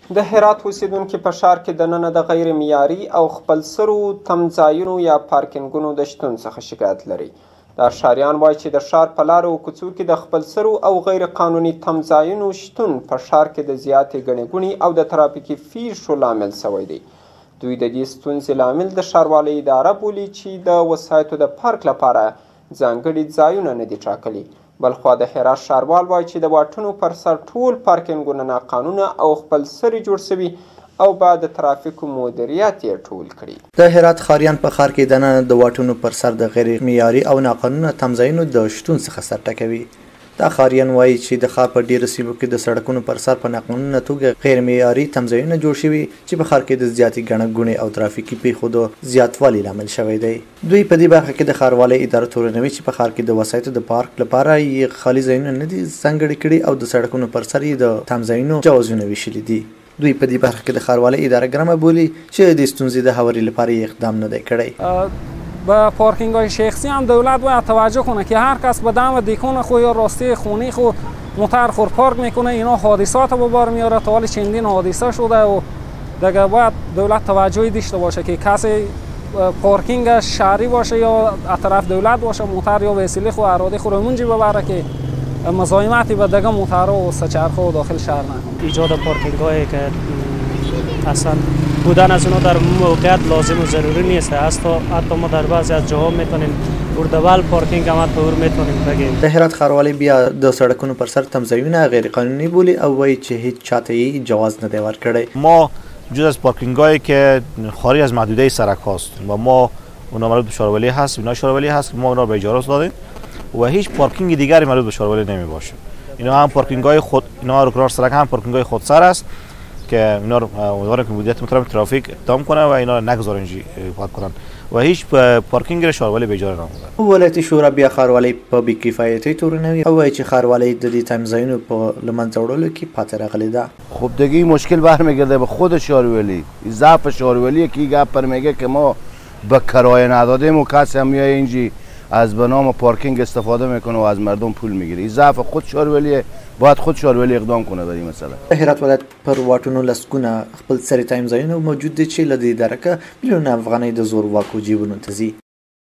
د هرات اوسیدونکي په ښار کې دننه د غیر معیاري او خپلسرو تمځایونو یا پارکینګونو د شتون څخه شکایت لري. دا ښاریان وایي چې د ښار په لارو او کوڅو کې د خپلسرو او غیر قانوني تمځایونو شتون په ښار کې د زیاتې ګڼې ګوڼې او د ترافیکي پیښو لامل شوی دی. دوی د دې ستونزې لامل د ښاروالۍ اداره بولي چې د وسایطو د پارک لپاره ځانګړي ځایونه نه دي ټاکلي. بلخوا د هرات ښاروال وایي چې د واټونو پر سر ټول پارکینګونه ناقانونه او خپلسري جوړ شوي او بعد د ترافیکو مدیریت یې ټول کړي. د هرات ښاریان په ښار کې دننه د واټونو پر سر د غیر معیاري او ناقانونه تمځایونو د شتون څخه سر ټکوي. دا ښاریان وایي چې د ښار په ډیرو سیمو کې د سړکونو پر سر په ناقانونه توګه غیر معیاري تمځایونه جوړ شوي چې په ښار کې د زیاتې ګڼه ګوڼې او ترافیکي پیښو د زیاتوالي لامل شوی دی. دوی په دې برخه کې د ښاروالۍ اداره تورنوي چې په ښار کې د وسایطو د پارک لپاره یې خالي ځایونه نه دي ځانګړي کړي او د سړکونو پر سر یې د تمځایونو جوازونه ویشلي دي. دوی په دې برخه کې د ښاروالۍ اداره ګرمه بولي چې د ستونزې د هواري لپاره یې اقدام نه دی کړی. به پارکینگ های شخصی هم دولت باید توجه کنه که هر کس به دم دیکون خو یا راسته خونی خو موتر خور پارک میکنه. اینا حادثات به بار میاره. تا حالا چندین حادثه شده و دیگه باید دولت توجهی داشته باشه که کسی پارکینگ شهری باشه یا اطراف دولت باشه موتر یا وسیله خو اراده خو رو منجی ببره که مزاحمتی به دیگه موتر و سه‌چرخه و داخل شهر نکنه. ایجاد پارکینگ هایی که اصلا بودن از اونا در موقعیت لازم و ضروری نیست. حتی ما در بعضی از جاها میتونیم اردوال پارکینگ هم طور میتونیم بگیم. د هرات ښاروالۍ بیا د سړکونو پر سر تمځایونه غیر قانونی بولي او وایي چې هیڅ چاته یې جواز نه دی ورکړی. ما جز از پارکینگ هایی که خارج از محدوده سرک هاست و ما اونا مربوط به ښاروالۍ هست، اینا ښاروالۍ هست که ما اونا به اجاره دادیم و هیچ پارکینگ دیگری مربوط به ښاروالۍ نمی باشه. اینا هم پارکینگ های خود، اینا رو سرک هم پارکینگ های خودسر است که اینا رو امیدوارم که مدیریت محترم ترافیک اقدام کنه و اینا رو نگذارن پاک کنن و هیچ پارکینگ رو ښاروالۍ به اجاره نمیده. ولایتي شورا بیا ښاروالۍ په بې کفایتۍ تورنوي او وایي چې ښاروالۍ د دې تمځایونو په له منځه وړلو کې پاتې راغلې ده. خب دیگه این مشکل برمیگرده به خود ښاروالۍ. ضعف ښاروالۍ که گپ پر میگه که ما به کرایه ندادیم و کسی هم میای اینجی از به نام پارکینگ استفاده میکنه و از مردم پول میگیره. این ضعف خود ښاروالۍ، باید خود ښاروالۍ اقدام کنه در این مسئله. هرات ولایت پر واټونو لسګونه خپلسري تمځایونه موجود دي چې له دې درکه میلیونه افغانۍ د زورواکو جیبونو ته ځي.